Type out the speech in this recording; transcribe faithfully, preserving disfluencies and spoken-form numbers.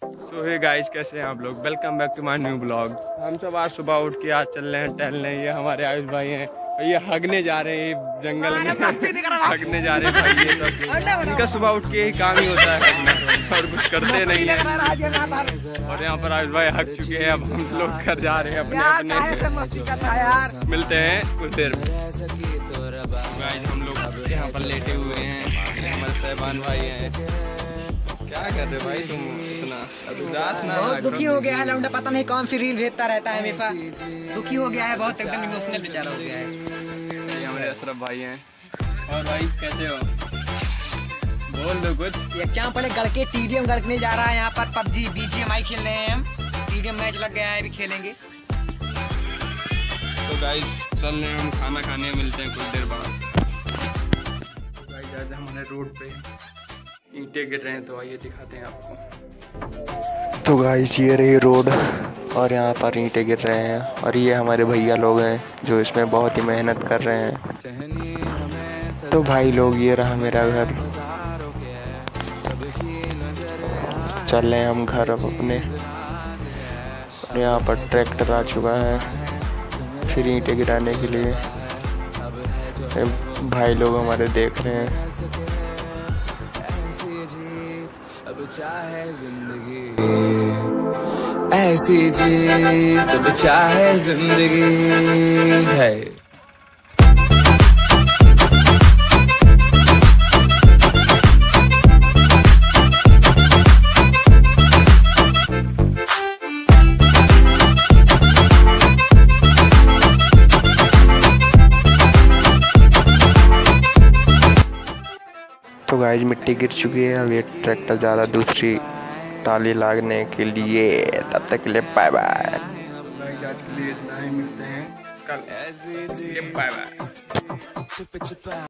सो hey guys, कैसे हैं आप लोग। Welcome back to my new blog. हम सब आज सुबह उठ के आज चल रहे हैं टहलने। ये हमारे आयुष भाई हैं, ये हगने जा रहे हैं जंगल में हगने जा रहे हैं भाई। ये सब इनका सुबह उठ के ही काम ही होता है हगना, और कुछ करते नहीं है। और यहाँ पर आयुष भाई हग चुके हैं। अब हम लोग घर जा रहे हैं अपने अपने। मिलते हैं कुछ देर में। गाइस हम लोग यहाँ पर लेटे हुए हैं, हमारे साहबान भाई हैं। क्या कर रहे भाई तुम इतना उदास ना? बहुत दुखी हो गया है लौंडा, पता नहीं कौन सी रील भेजता रहता है हमेशा। दुखी हो गया है बहुत, एकदम इमोशनल बेचारा हो गया है। ये हमारे अशरफ भाई हैं। और भाई कैसे हो, बोल दो कुछ। एक चाँप पड़े गड़के टीडीएम गड़कने जा रहा है यहाँ पर। पबजी बीजीएमआई खेल रहे हैं हम। टीडीएम मैच लग गया है, अभी खेलेंगे। तो गाइस चल रहे हैं हम खाना खाने, मिलते हैं कुछ देर बाद। तो गाइस आज हमारे रोड पे ईंटें गिर रहे हैं, तो आइए दिखाते हैं आपको। तो गाइस ये रही रोड और यहाँ पर ईंटें गिर रहे हैं, और ये हमारे भैया लोग हैं जो इसमें बहुत ही मेहनत कर रहे हैं। तो भाई लोग ये रहा मेरा घर। चल रहे हैं हम घर अब अपने। यहाँ पर ट्रैक्टर आ चुका है फिर ईंटें गिराने के लिए। भाई लोग हमारे देख रहे हैं। अब चाहे जिंदगी ऐसी जी, अब चाहे जिंदगी है। तो गाइस मिट्टी गिर चुकी है, अब ये ट्रैक्टर जा रहा है दूसरी टाली लागने के लिए। तब तक के लिए बाय बाय। आज के लिए इतना ही, मिलते हैं कल। Bye bye.